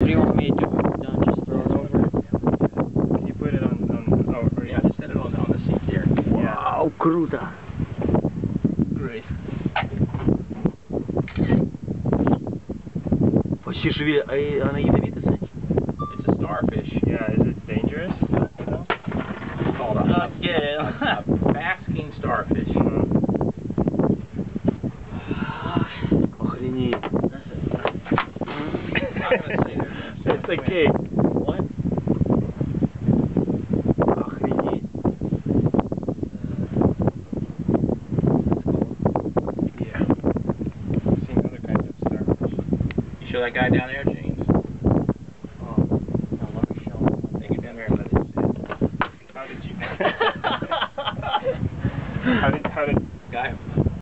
do you want me to do? John, just throw it over? Can you put it on oh, Yeah, just set it on the seat there. Wow, круто. Great. Почти живее, а она ядовита, Сань? It's a starfish. Yeah, is it dangerous? No? It's called a basking starfish. Охренеть. It's okay. What? Охренеть. Yeah. I've seen other kinds of starfish. You show that guy down there, Gene?